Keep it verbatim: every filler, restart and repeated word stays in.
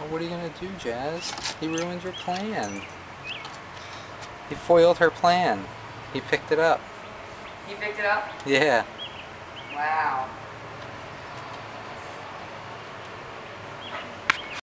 what are you going to do, Jazz? He ruined your plan. He foiled her plan. He picked it up. You picked it up? Yeah. Wow.